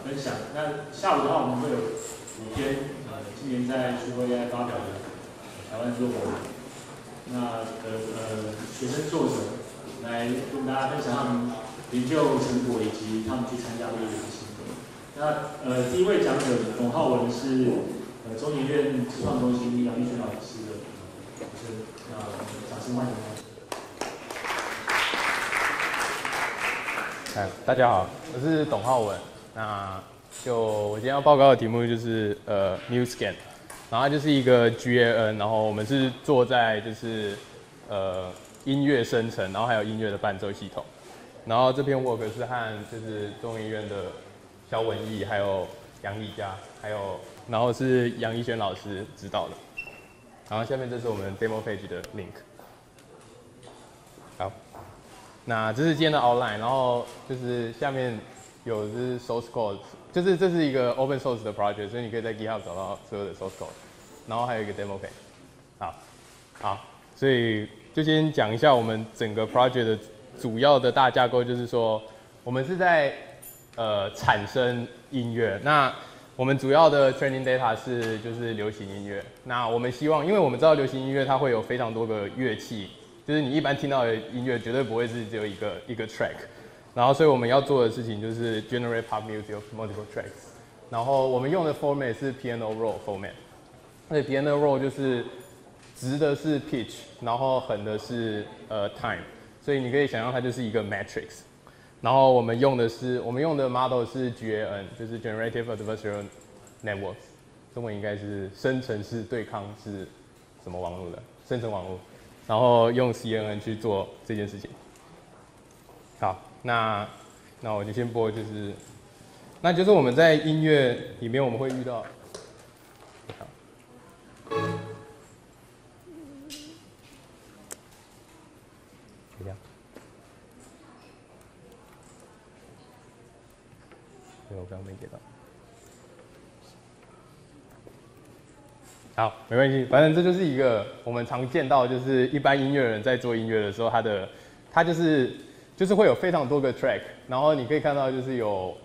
分享。那下午的话，我们会有5篇今年在数位 AI 发表的台湾作文，那学生作者来跟大家分享他们研究成果以及他们去参加会议的心得。那第一位讲者董浩文是中研院职创中心杨立轩老师的老师，那掌声欢迎他。 大家好，我是董浩文。那我今天要报告的题目就是MuseScan， 然后它就是一个 GAN， 然后我们是做在就是音乐生成，然后还有音乐的伴奏系统。然后这篇 work 是和就是中研院的肖文义，还有杨丽佳，然后是杨一轩老师指导的。然后下面这是我们 demo page 的 link。好。那这是今天的 outline， 然后就是下面有就是 source code， 就是这是一个 open source 的 project， 所以你可以在 GitHub 找到所有的 source code， 然后还有一个 demo page。好，所以就先讲一下我们整个 project 的主要的大架构，就是说我们是在产生音乐。那我们主要的 training data 是就是流行音乐。那我们希望，因为我们知道流行音乐它会有非常多个乐器。就是你一般听到的音乐绝对不会是只有一个 track， 然后所以我们要做的事情就是 generate pop music of multiple tracks， 然后我们用的 format 是 piano roll format， 所以 piano roll 就是直的是 pitch， 然后横的是time， 所以你可以想象它就是一个 matrix， 然后我们用的 model 是 GAN， 就是 Generative Adversarial Networks， 中文应该是生成式对抗是什么网络的生成网络。然后用 CNN 去做这件事情。好，那我就先播，那就是我们在音乐里面我们会遇到，这样，我刚没给到。好，没关系，反正这就是一个我们常见到，就是一般音乐人在做音乐的时候，他就是会有非常多个 track， 然后你可以看到就是有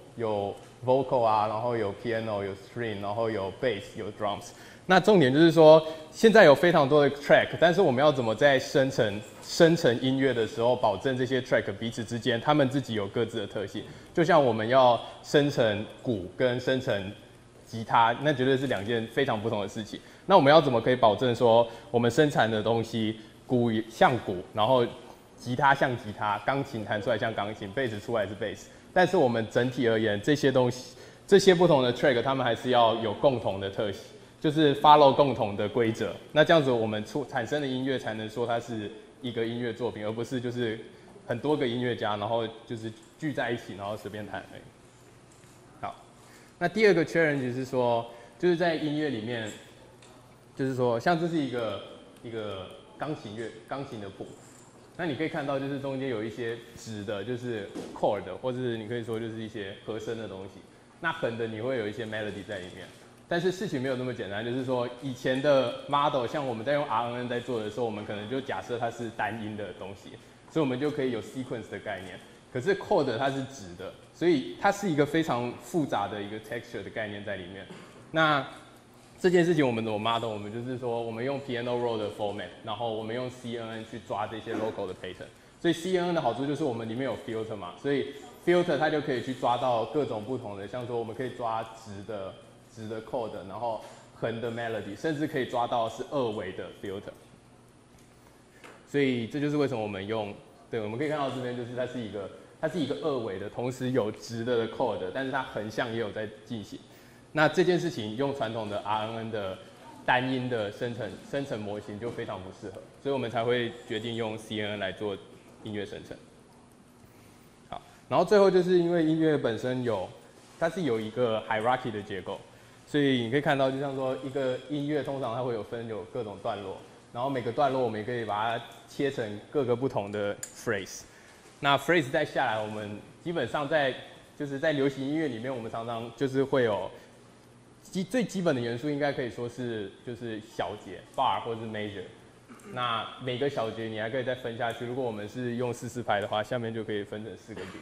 vocal 啊，然后有 piano， 有 string， 然后有 bass， 有 drums。那重点就是说，现在有非常多的 track， 但是我们要怎么在生成音乐的时候，保证这些 track 彼此之间他们自己有各自的特性？就像我们要生成鼓跟生成吉他，那绝对是2件非常不同的事情。那我们要怎么可以保证说，我们生产的东西，鼓像鼓，然后吉他像吉他，钢琴弹出来像钢琴，贝斯出来是贝斯，但是我们整体而言，这些东西，这些不同的 track， 它们还是要有共同的特性，就是 follow 共同的规则。那这样子，我们产生的音乐才能说它是一个音乐作品，而不是就是很多个音乐家，然后就是聚在一起，然后随便弹而已。好，那第二个 challenge 是说，就是在音乐里面。就是说，像这是一个钢琴的谱，那你可以看到，就是中间有一些直的，就是 chord， 或者是你可以说就是一些和声的东西。那横的你会有一些 melody 在里面。但是事情没有那么简单，就是说以前的 model， 像我们在用 RNN 在做的时候，我们可能就假设它是单音的东西，所以我们就可以有 sequence 的概念。可是 chord 它是直的，所以它是一个非常复杂的一个 texture 的概念在里面。那这件事情我们怎么 model？ 我们就是说，我们用 piano roll 的 format， 然后我们用 CNN 去抓这些 local 的 pattern。所以 CNN 的好处就是我们里面有 filter 嘛，所以 filter 它就可以去抓到各种不同的，像说我们可以抓直的 chord， 然后横的 melody， 甚至可以抓到是2维的 filter。所以这就是为什么我们用，对，我们可以看到这边就是它是一个2维的，同时有直的 chord， 但是它横向也有在进行。那这件事情用传统的 RNN 的单音的生成模型就非常不适合，所以我们才会决定用 CNN 来做音乐生成。好，然后最后就是因为音乐本身它是有一个 hierarchy 的结构，所以你可以看到，就像说一个音乐通常它会有各种段落，然后每个段落我们也可以把它切成各个不同的 phrase。那 phrase 再下来，我们基本上在流行音乐里面，我们常常就是会有。最基本的元素应该可以说是就是小节 bar 或者是 major， 那每个小节你还可以再分下去。如果我们是用4/4拍的话，下面就可以分成4个 beat。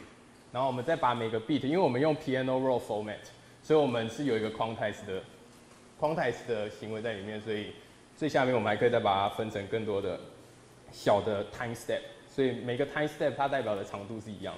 然后我们再把每个 beat， 因为我们用 piano roll format， 所以我们是有一个 quantize 的行为在里面，所以最下面我们还可以再把它分成更多的小的 time step， 所以每个 time step 它代表的长度是一样的。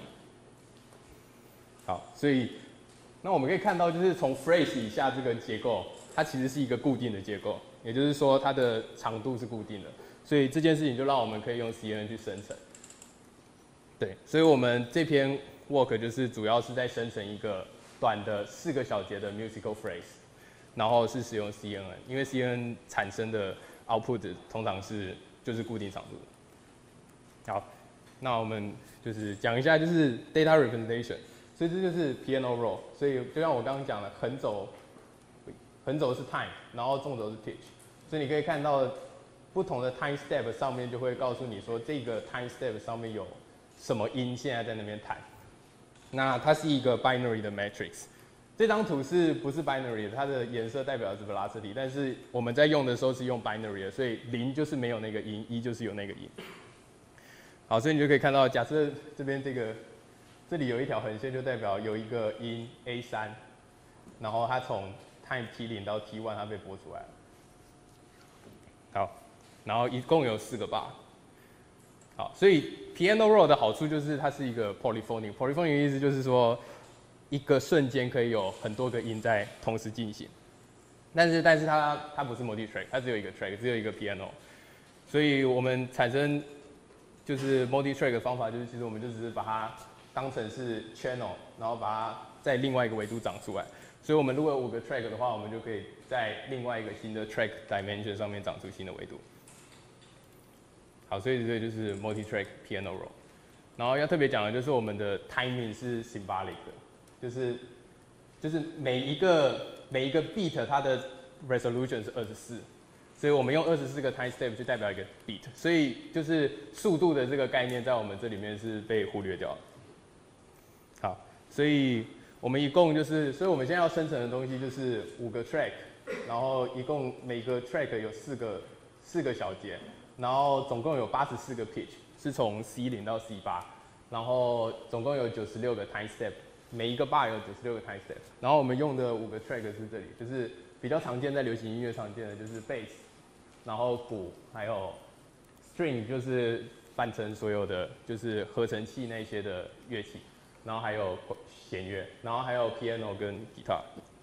好，所以那我们可以看到，就是从 phrase 以下这个结构，它其实是一个固定的结构，也就是说它的长度是固定的，所以这件事情就让我们可以用 CNN 去生成。对，所以我们这篇 work 就是主要是在生成一个短的4个小节的 musical phrase， 然后是使用 CNN， 因为 CNN 产生的 output 通常就是固定长度。好，那我们就是讲一下就是 data representation， 所以这就是 piano roll， 所以就像我刚刚讲的，横轴是 time， 然后纵轴是 pitch， 所以你可以看到不同的 time step 上面就会告诉你说这个 time step 上面有什么音现在在那边弹。那它是一个 binary 的 matrix。这张图是不是 binary 的？它的颜色代表的是 velocity， 但是我们在用的时候是用 binary 的，所以0就是没有那个音，1就是有那个音。好，所以你就可以看到，假设这边这里有一条横线，就代表有一个音 A3， 然后它从 time T0 到 T1 它被播出来了。好，然后一共有4个 bar。好，所以 piano roll 的好处就是它是一个 polyphony。polyphony 的意思就是说，一个瞬间可以有很多个音在同时进行。但是它不是 multi track， 它只有一个 track， 只有一个 piano。所以我们产生就是 multi track 的方法，就是其实我们就只是把它当成是 channel， 然后把它在另外一个维度长出来。所以我们如果有5个 track 的话，我们就可以在另外一个新的 track dimension 上面长出新的维度。好，所以这就是 multi-track piano roll。然后要特别讲的就是我们的 timing 是 symbolic 的，就是每一个 beat 它的 resolution 是24，所以我们用24个 time step 去代表一个 beat， 所以就是速度的这个概念在我们这里面是被忽略掉了。好，所以我们一共就是，所以我们现在要生成的东西就是5个 track， 然后一共每个 track 有4个小节。然后总共有84个 pitch， 是从 C0 到 C8， 然后总共有96个 time step， 每一个 bar 有96个 time step。然后我们用的5个 track 是这里，就是比较常见在流行音乐常见的就是 bass， 然后鼓，还有 string 就是扮成所有的就是合成器那些的乐器，然后还有弦乐，然后还有 piano 跟 guitar。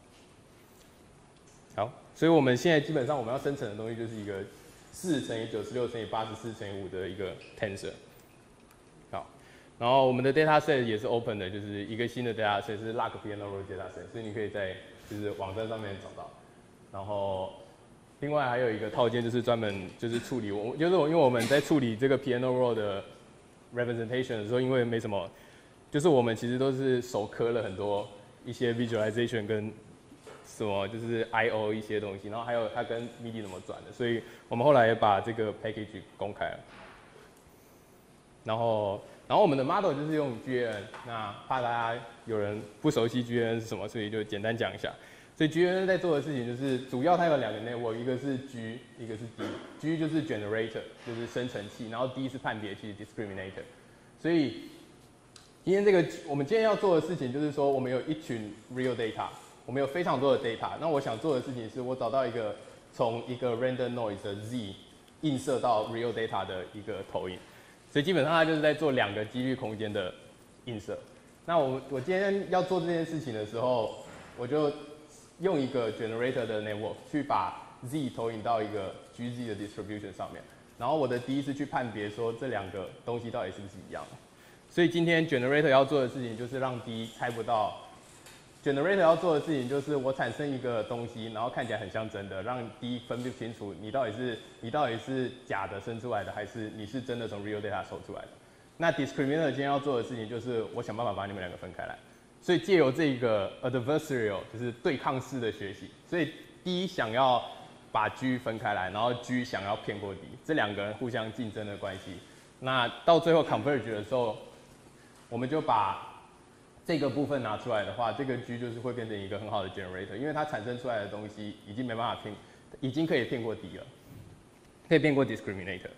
好，所以我们现在基本上我们要生成的东西就是一个4乘以96乘以84乘以5的一个 tensor。好，然后我们的 data set 也是 open 的，就是一个新的 data set 是 log piano roll data set， 所以你可以在就是网站上面找到。然后另外还有一个套件就是专门就是处理因为我们在处理这个 piano roll 的 representation 的时候，因为没什么，就是我们其实都是手刻了很多一些 visualization 跟什么就是 I/O 一些东西，然后还有它跟 MIDI 怎么转的，所以我们后来也把这个 package 公开了。然后我们的 model 就是用 GNN， 那怕大家有人不熟悉 GNN 是什么，所以就简单讲一下。所以 GNN 在做的事情就是主要它有2个 network， 一个是 G， 一个是 D。G 就是 generator， 就是生成器，然后 D 是判别器 discriminator。所以我们今天要做的事情就是说，我们有一群 real data。我们有非常多的 data， 那我想做的事情是我找到从一个 random noise 的 z 映射到 real data 的一个投影，所以基本上它就是在做2个几率空间的映射。那我今天要做这件事情的时候，我就用一个 generator 的 network 去把 z 投影到一个 GZ 的 distribution 上面，然后我的第一是去判别说这2个东西到底是不是一样的。所以今天 generator 要做的事情就是让 D 猜不到。Generator 要做的事情就是我产生一个东西，然后看起来很像真的，让 D 分不清楚你到底是假的生出来的，还是你是真的从 real data 抽出来的。那 discriminator 今天要做的事情就是我想办法把你们2个分开来，所以借由这个 adversarial 就是对抗式的学习，所以 D 想要把 G 分开来，然后 G 想要骗过 D， 这2个人互相竞争的关系。那到最后 converge 的时候，我们就把这个部分拿出来的话，这个 G 就是会变成一个很好的 generator， 因为它产生出来的东西已经没办法已经可以骗过 D 了，可以骗过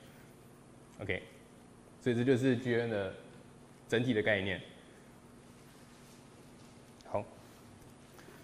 discriminator。OK， 所以这就是 GNN 的整体的概念。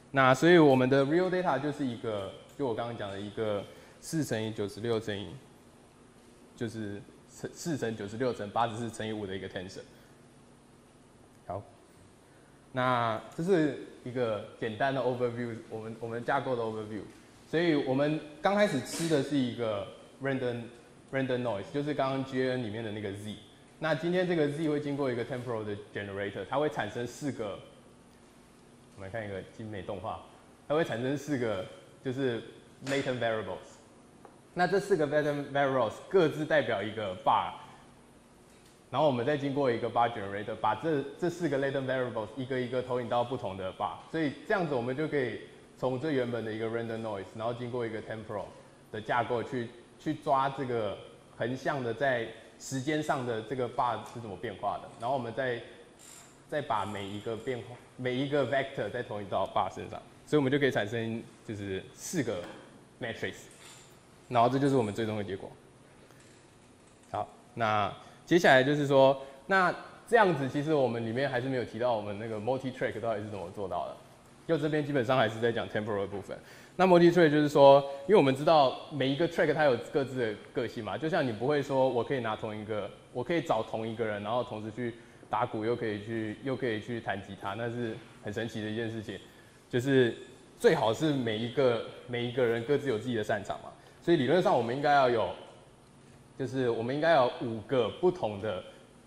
那所以我们的 real data 就是一个，就我刚刚讲的一个4乘以96乘以，就是4乘96乘84乘以5的一个 tensor。好，那这是一个简单的 overview， 我们架构的 overview。所以我们刚开始吃的是一个 random noise， 就是刚刚 GNN 里面的那个 z。那今天这个 z 会经过一个 temporal 的 generator， 它会产生4个，我们来看一个精美动画，它会产生4个就是 latent variables。那这4个 latent variables 各自代表一个 bar， 然后我们再经过一个 bar generator， 把这4个 latent variables 一个一个投影到不同的 bar， 所以这样子我们就可以从最原本的一个 random noise， 然后经过一个 temporal 的架构去抓这个横向的在时间上的这个 bar 是怎么变化的，然后我们再把每一个 vector 再投影到 bar 身上，所以我们就可以产生就是4个 matrix， 然后这就是我们最终的结果。好，那接下来就是说，那这样子其实我们里面还是没有提到我们那个 multi track 到底是怎么做到的。就这边基本上还是在讲 temporal 的部分。那 multi track 就是说，因为我们知道每一个 track 它有各自的个性嘛，就像你不会说我可以我可以找同一个人，然后同时去打鼓，又可以去弹吉他，那是很神奇的一件事情。就是最好是每一个人各自有自己的擅长嘛，所以理论上我们应该要有5个不同的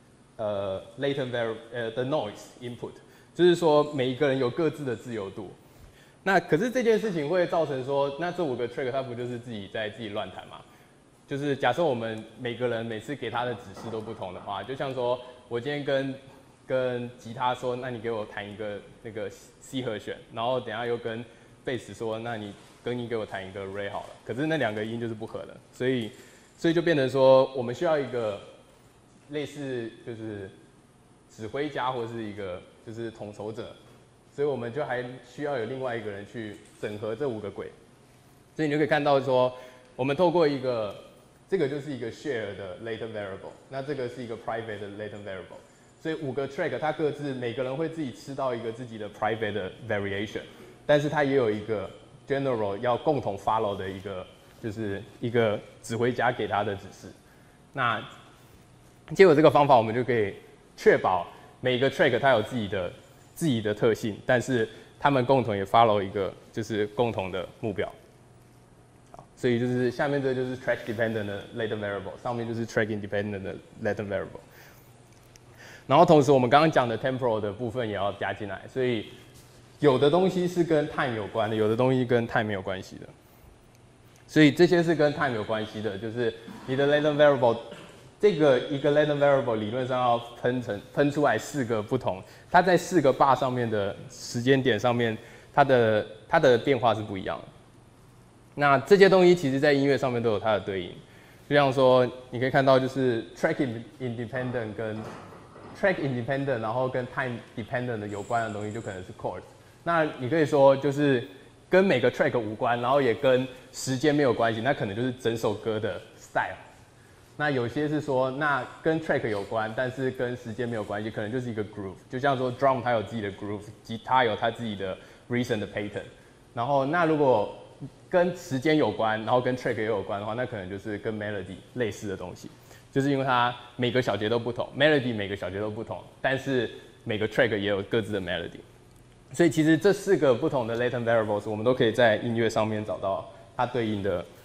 latent variable的 noise input。就是说，每一个人有各自的自由度。那可是这件事情会造成说，那这5个 track 它不就是自己乱弹吗？就是假设我们每个人每次给他的指示都不同的话，就像说我今天跟吉他说，那你给我弹一个那个 C 和弦，然后等一下又跟贝斯说，那你给我弹一个 Re 好了。可是那2个音就是不合的，所以就变成说，我们需要一个类似就是指挥家或是一个就是统筹者，所以我们就还需要有另外一个人去整合这5个轨。所以你就可以看到说，我们透过这个就是一个 share 的 latent variable， 那这个是一个 private 的 latent variable， 所以5个 track 它各自每个人会自己吃到一个自己的 private 的 variation， 但是它也有一个 general 要共同 follow 的就是一个指挥家给他的指示。那借由这个方法，我们就可以确保每个 track 它有自己的特性，但是他们共同也 follow 一个就是共同的目标。好，所以就是下面这就是 track dependent 的 latent variable， 上面就是 track independent 的 latent variable。然后同时我们刚刚讲的 temporal 的部分也要加进来，所以有的东西是跟 time 有关的，有的东西跟 time 没有关系的。所以这些是跟 time 有关系的，就是你的 latent variable。这个一个 latent variable 理论上要分出来4个不同，它在4个 bar 上面的时间点上面，它的变化是不一样的。那这些东西其实在音乐上面都有它的对应，就像说你可以看到就是 track independent 跟 track independent， 然后跟 time dependent 的有关的东西就可能是 chords。那你可以说就是跟每个 track 无关，然后也跟时间没有关系，那可能就是整首歌的 style。那有些是说，那跟 track 有关，但是跟时间没有关系，可能就是一个 groove。就像说 drum 它有自己的 groove， 吉他有它自己的 rhythm 的 pattern。然后那如果跟时间有关，然后跟 track 也有关的话，那可能就是跟 melody 类似的东西。就是因为它每个小节都不同 ，melody 每个小节都不同，但是每个 track 也有各自的 melody。所以其实这4个不同的 latent variables， 我们都可以在音乐上面找到它对应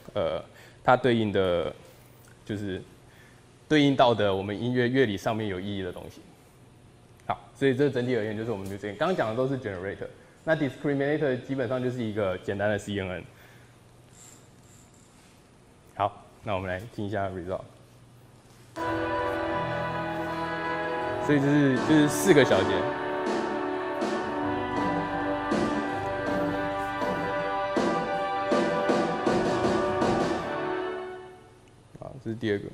的就是对应到的我们音乐乐理上面有意义的东西。好，所以这整体而言就是我们就这样，刚刚讲的都是 generator， 那 discriminator 基本上就是一个简单的 CNN。好，那我们来听一下 result。所以就是4个小节。好，这是第2个。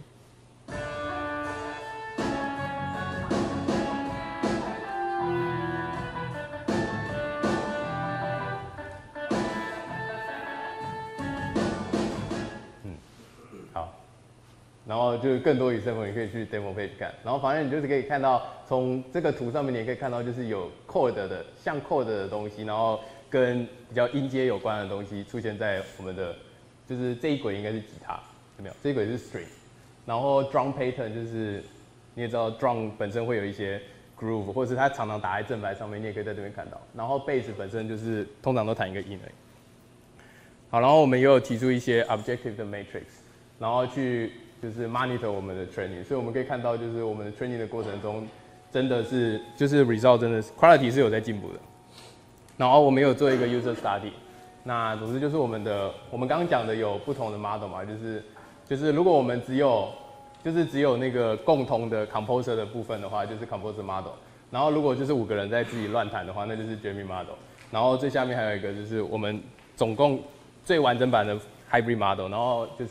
然后就是更多example，你可以去 demo page 看。然后反正你就是可以看到，从这个图上面你也可以看到，就是有 chord 的像 chord 的东西，然后跟比较音阶有关的东西出现在我们的，就是这一轨应该是吉他，有没有？这一轨是 string， 然后 drum pattern 就是你也知道 drum 本身会有一些 groove， 或者是它常常打在正拍上面，你也可以在这边看到。然后 bass 本身就是通常都弹一个音而已。好，然后我们也有提出一些 objective 的 matrix， 然后去就是 monitor 我们的 training， 所以我们可以看到就是我们的 training 的过程中，真的是就是 result 真的是 quality 是有在进步的。然后我们有做一个 user study， 那总之就是我们刚刚讲的有不同的 model 嘛，就是如果我们只有那个共同的 composer 的部分的话，就是 composer model。然后如果就是5个人在自己乱弹的话，那就是 jamming model。然后最下面还有一个就是我们总共最完整版的 hybrid model。然后就是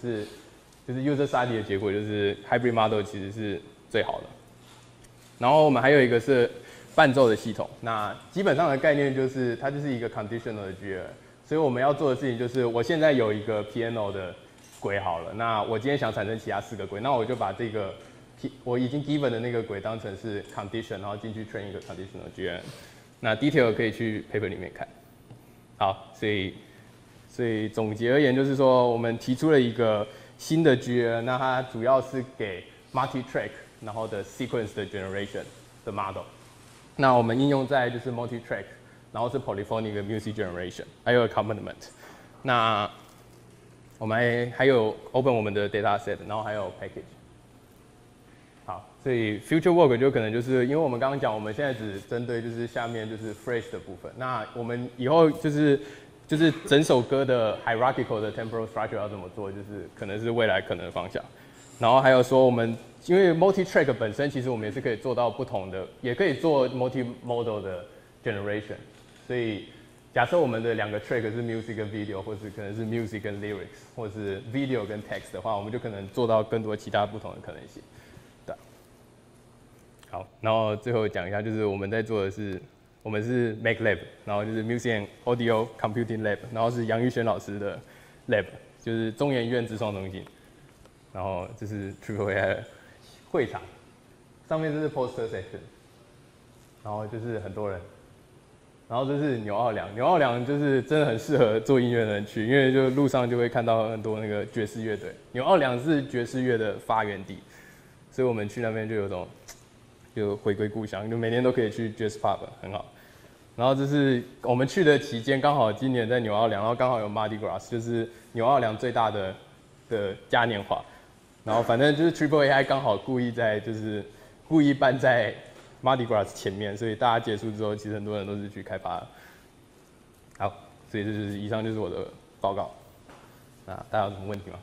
user study 的结果就是 hybrid model 其实是最好的。然后我们还有一个是伴奏的系统，那基本上的概念就是它就是一个 conditional 的 GR， 所以我们要做的事情就是我现在有一个 piano 的轨好了，那我今天想产生其他4个轨，那我就把这个我已经 given 的那个轨当成是 condition， 然后进去 train 一个 conditional GR。那 detail 可以去 paper 里面看。好，所以总结而言就是说，我们提出了一个新的 GR， 那它主要是给 multi-track 然后的 sequence 的 generation 的 model。那我们应用在就是 multi-track， 然后是 polyphonic 的 music generation， 还有 accompaniment。那我们还有 open 我们的 data set， 然后还有 package。好，所以 future work 就可能就是因为我们刚刚讲，我们现在只针对就是下面就是 phrase 的部分。那我们以后就是整首歌的 hierarchical 的 temporal structure 要怎么做，就是可能是未来可能的方向。然后还有说我们因为 multi-track 本身其实我们也是可以做到不同的，也可以做 multi-modal 的 generation。所以假设我们的2个 track 是 music 跟 video， 或是可能是 music 跟 lyrics， 或是 video 跟 text 的话，我们就可能做到更多其他不同的可能性。对。好，然后最后讲一下，就是我们在做的是，我们是 Make Lab， 然后就是 Music and Audio Computing Lab， 然后是杨玉轩老师的 Lab， 就是中研院资创中心。然后这是 Triple AI 的会场，上面这是 poster section， 然后就是很多人，然后这是纽奥良，纽奥良就是真的很适合做音乐的人去，因为就路上就会看到很多那个爵士乐队，纽奥良是爵士乐的发源地，所以我们去那边就有种就回归故乡，就每年都可以去 Jazz Pub， 很好。然后这是我们去的期间，刚好今年在纽奥良，然后刚好有 Mardi Gras， 就是纽奥良最大的嘉年华。然后反正就是 Triple AI 刚好故意办在 Mardi Gras 前面，所以大家结束之后，其实很多人都是去开发的。好，所以这就是以上就是我的报告。那大家有什么问题吗？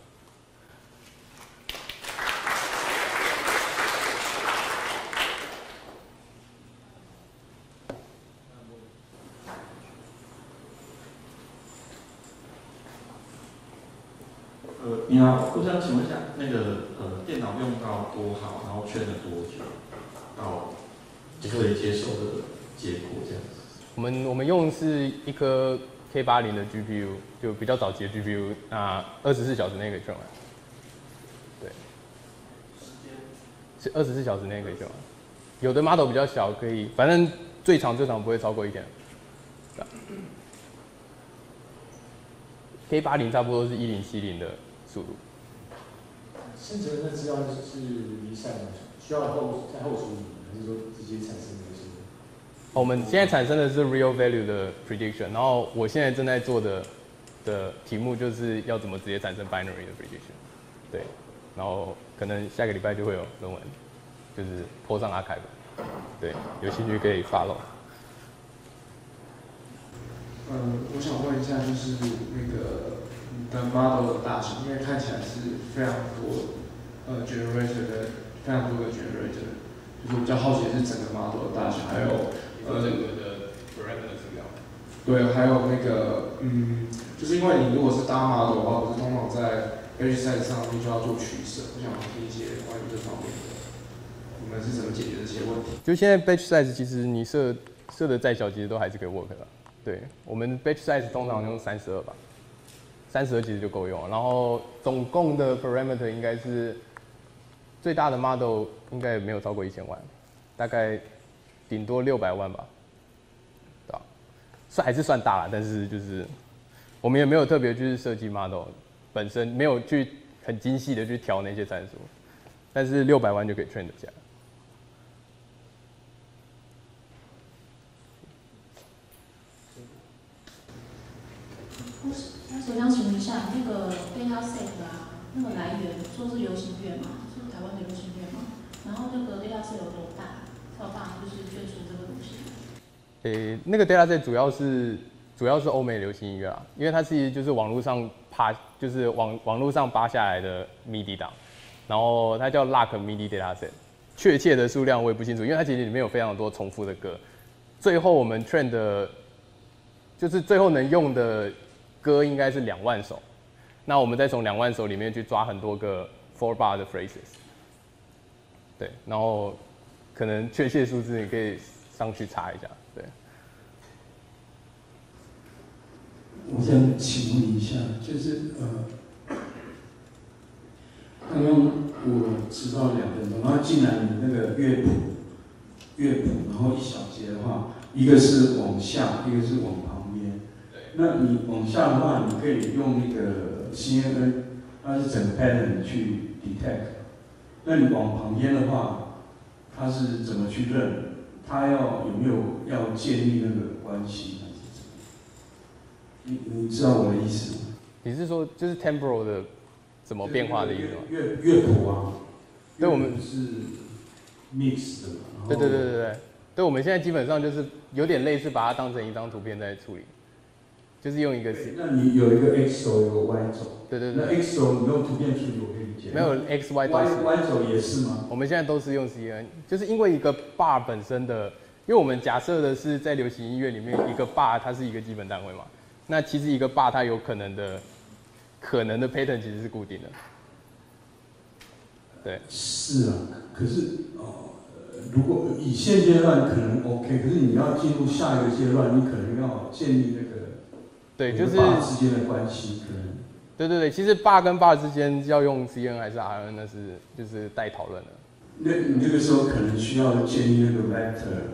你好，我想请问一下，那个电脑用到多好，然后圈了多久，到可以接受的结果这样子？ 我们用的是一颗 K80的 GPU， 就比较早期的 GPU， 那24小时内可以圈完。对，是24小时内可以圈完。有的 model 比较小，可以，反正最长不会超过1天。K80 差不多是1070的速度。 生成的资料是离散的，需要在后处理，还是说直接产生的是？ 我们现在产生的是 real value 的 prediction， 然后我现在正在做的题目就是要怎么直接产生 binary 的 prediction。对，然后可能下个礼拜就会有论文，就是 po 上 archive。对，有兴趣可以 follow。 我想问一下，就是那个你的 model 的大小，因为看起来是非常多generator 的，非常多个 generator， 就是我比较好奇的是整个 model 的大小，还有整个的 parameter 资料。 对，还有那个就是因为你如果是搭 model 的话，不是通常在 batch size 上面就要做取舍，我想听一些关于这方面的，你们是怎么解决这些问题？ 就现在 batch size 其实你设的再小，其实都还是可以 work 的。对，我们 batch size 通常用32吧，32其实就够用了。然后总共的 parameter 应该是最大的 model 应该也没有超过1000万，大概顶多600万吧，对吧？ 还是算大了，但是就是我们也没有特别去设计 model 本身，没有去很精细的去调那些参数，但是600万就可以 train 得下来。 我想请问一下，那个 data set 啊，那个来源说是流行乐嘛，是台湾的流行乐嘛？然后那个 data set 有多大？才有办法就是圈出这个东西？ 那个 data set 主要是欧美流行音乐啊，因为它其实就是网络上就是网络上扒下来的 MIDI 档，然后它叫 LAC MIDI data set， 确切的数量我也不清楚，因为它其实里面有非常多重复的歌。最后我们 train 的，就是最后能用的歌应该是2万首，那我们再从2万首里面去抓很多个 4 bar 的 phrases， 对，然后可能确切数字你可以上去查一下，对。 我想请问一下，就是刚刚我知道2分钟，然后既然你那个乐谱，然后一小节的话，一个是往下，一个是往旁边。那你往下的话，你可以用那个 CNN， 它是整个 pattern 去 detect。那你往旁边的话，它是怎么去认？它有没有要建立那个关系？你知道我的意思吗？ 你是说就是 temporal 的怎么变化的意思吗？ 乐谱啊， 对，我们是 mix 的嘛。 对，我们现在基本上就是有点类似把它当成一张图片在处理，就是用一个。 那你有一个 X 轴，有一个 Y 轴。 对。 那 X 轴你用图片处理，我可以理解。 没有 X Y 都是。 Y 轴也是吗？ 我们现在都是用 CNN， 就是因为一个 bar 本身的，因为我们假设的是在流行音乐里面一个 bar 它是一个基本单位嘛。那其实一个 bar 它有可能的 pattern 其实是固定的，对。 是啊，可是如果以现阶段可能 OK， 可是你要进入下一个阶段，你可能要建立那个对，就是 bar 之间的关系，可能。 对，其实 bar 跟 bar 之间要用 CNN 还是 RN， 那是就是待讨论的。 那你这个时候可能需要建立那个 vector，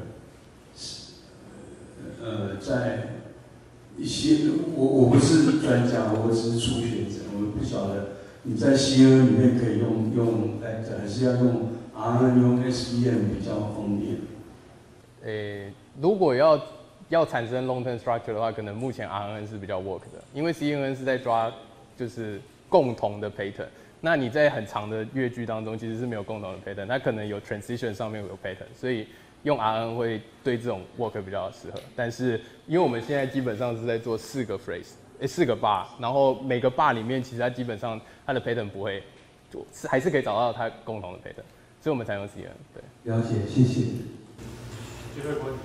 在一些我不是专家，我只是初学者，我不晓得你在 CNN 里面可以用 vector， 还是要用 RN 用 SVM 比较方便。 如果要产生 long term structure 的话，可能目前 RN 是比较 work 的，因为 CNN 是在抓就是共同的 pattern。那你在很长的乐句当中其实是没有共同的 pattern， 它可能有 transition 上面有 pattern， 所以用 RN 会对这种 work 比较适合。但是因为我们现在基本上是在做4个 phrase，4个 bar， 然后每个 bar 里面其实它基本上它的 pattern 不会，还是可以找到它共同的 pattern， 所以我们才用 CNN。对， 了解，谢谢。 第二个问题。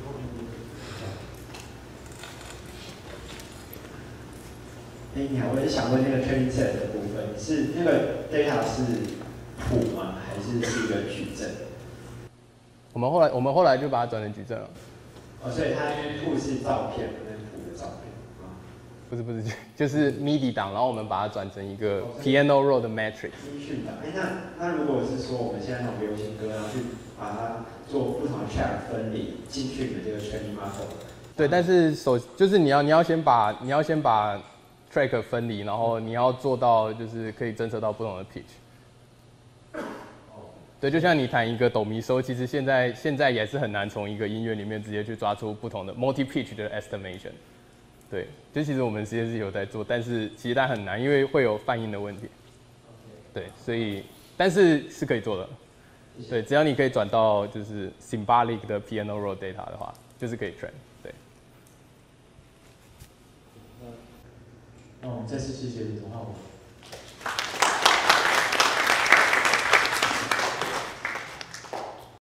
你好，我也想问那个 training set 的部分，是那个 data 是谱吗？还是一个矩阵？ 我们后来就把它转成矩阵了。 所以它谱是照片，那谱的照片吗？ 不是，就是 MIDI 档，然后我们把它转成一个 piano roll 的 matrix。 音讯档。那如果是说我们现在那种流行歌，然后去把它做不同的 track 分离进去的这个 training model。 对，但是就是你要先把 track 分离，然后你要做到就是可以侦测到不同的 pitch。对，就像你弹一个哆咪嗦，其实现在也是很难从一个音乐里面直接去抓出不同的 multi pitch 的 estimation。对，就其实我们实验室有在做，但是其实它很难，因为会有泛音的问题。对，所以但是是可以做的。对，只要你可以转到就是 symbolic 的 piano roll data 的话，就是可以 train。对。 那我们再次谢谢李总，我